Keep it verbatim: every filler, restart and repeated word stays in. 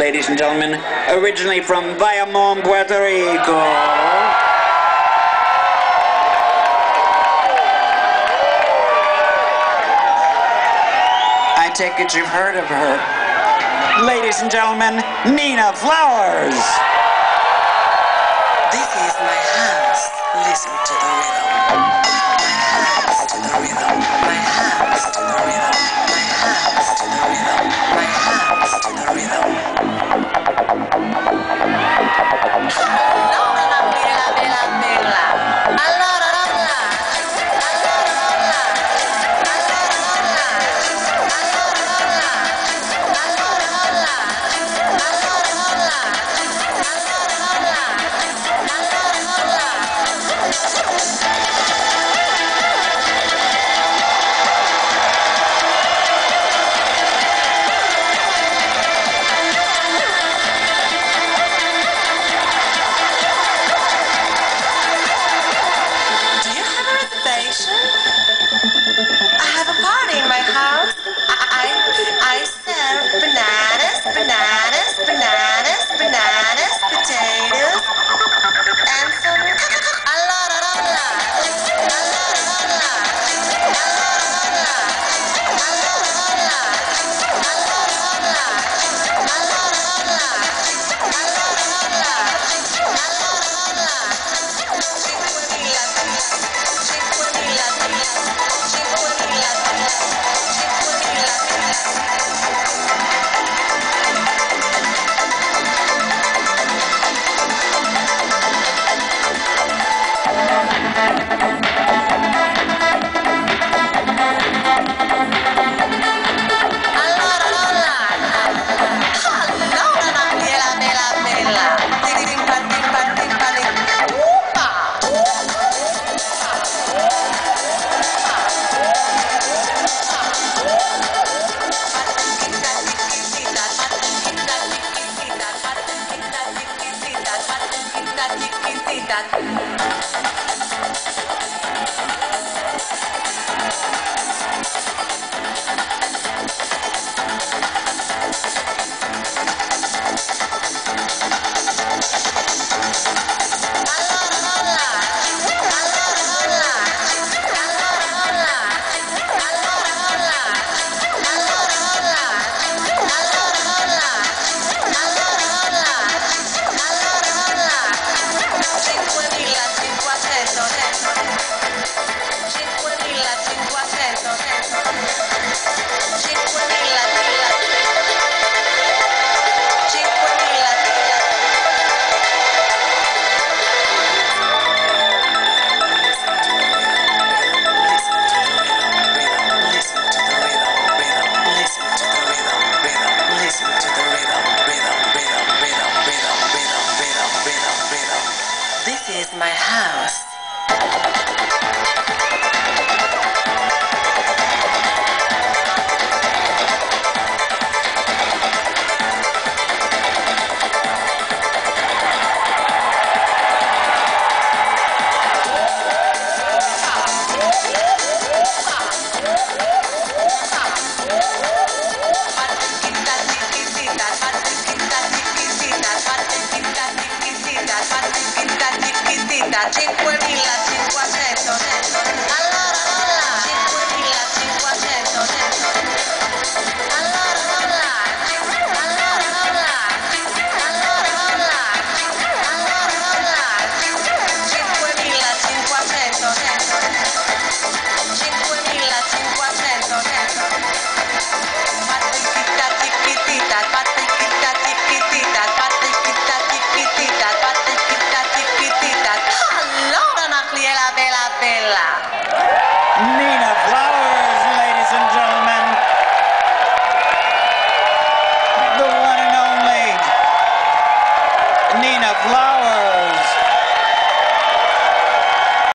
Ladies and gentlemen, originally from Bayamon, Puerto Rico, I take it you've heard of her. Ladies and gentlemen, Nina Flowers. This is my house. Listen to the rhythm. My house to the rhythm. My house to the rhythm. My house to the rhythm. My house to the rhythm. I have a party in my house. I, I, I serve bananas, bananas, bananas, bananas, potatoes, and some a lot of laughs, a lot of laughs, a lot of laughs, a lot of laughs, a lot of laughs, a lot of laughs, a lot of laughs, a lot of laughs. This is my house. cinquemila cinquecento allora rolla cinquemila cinquecento allora rolla allora rolla allora rolla allora rolla cinquemila cinquecento cinquemila cinquecento fatti chitta chittita fatti chitta chittita fatti chitta chittita fatti chitta chittita allora Nacliela bella bella